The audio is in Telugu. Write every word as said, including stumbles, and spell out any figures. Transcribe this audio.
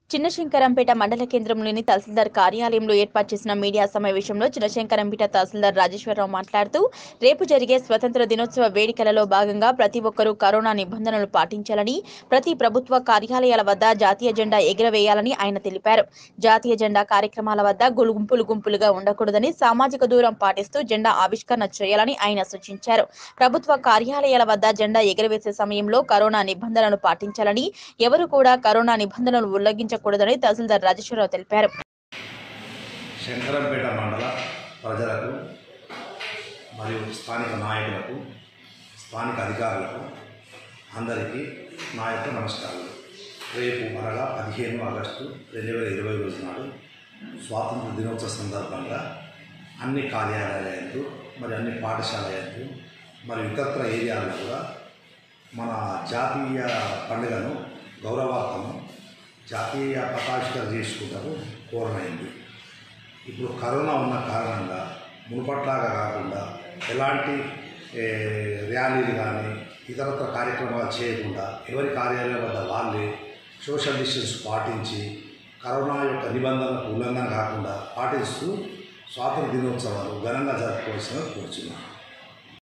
చిన్నశంకరంపేట మండల కేంద్రంలోని తహసీల్దార్ కార్యాలయంలో ఏర్పాటు చేసిన మీడియా సమావేశంలో చిన్నశంకరంపేట తహసీల్దార్ రాజేశ్వరరావు మాట్లాడుతూ రేపు జరిగే స్వతంత్ర దినోత్సవ వేడుకలలో భాగంగా ప్రతి ఒక్కరూ కరోనా నిబంధనలు పాటించాలని, ప్రతి ప్రభుత్వ కార్యాలయాల వద్ద జాతీయ జెండా ఎగురవేయాలని ఆయన తెలిపారు. జాతీయ జెండా కార్యక్రమాల వద్ద గుంపులు గుంపులుగా ఉండకూడదని, సామాజిక దూరం పాటిస్తూ జెండా ఆవిష్కరణ చేయాలని ఆయన సూచించారు. ప్రభుత్వ కార్యాలయాల వద్ద జెండా ఎగురవేసే సమయంలో కరోనా నిబంధనలను పాటించాలని, ఎవరు కూడా కరోనా నిబంధనలు ఉల్లంఘించ కూడదని తహసీల్దార్ రాజేశ్వరరావు తెలిపారు. శంకరంపేట మండల ప్రజలకు మరియు స్థానిక నాయకులకు, స్థానిక అధికారులకు అందరికీ నా యొక్క నమస్కారాలు. రేపు అనగా పదిహేను ఆగస్టు రెండు వేల ఇరవై రోజు నాడు స్వాతంత్ర దినోత్సవ సందర్భంగా అన్ని కార్యాలయాలు మరి అన్ని పాఠశాలలు మరియు ఇతర ఏరియాల్లో కూడా మన జాతీయ పండుగను గౌరవార్థము జాతీయ పతావిష్కరణ చేసుకుంటారు కోరమైంది. ఇప్పుడు కరోనా ఉన్న కారణంగా మునుపట్లాగా కాకుండా ఎలాంటి ర్యాలీలు కానీ ఇతరత్ర కార్యక్రమాలు చేయకుండా ఎవరి కార్యాలయం వద్ద వాళ్ళే సోషల్ డిస్టెన్స్ పాటించి కరోనా యొక్క నిబంధనలకు ఉల్లంఘన కాకుండా పాటిస్తూ స్వాతంత్ర దినోత్సవాలు ఘనంగా జరుపుకోవాల్సిన కోరుచున్నాను.